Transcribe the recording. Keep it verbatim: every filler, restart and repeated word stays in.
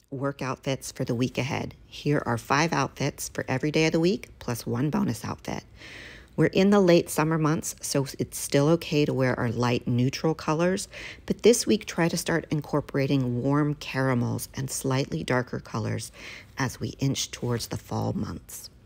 work outfits for the week ahead. Here are five outfits for every day of the week, plus one bonus outfit. We're in the late summer months, so it's still okay to wear our light neutral colors, but this week try to start incorporating warm caramels and slightly darker colors as we inch towards the fall months.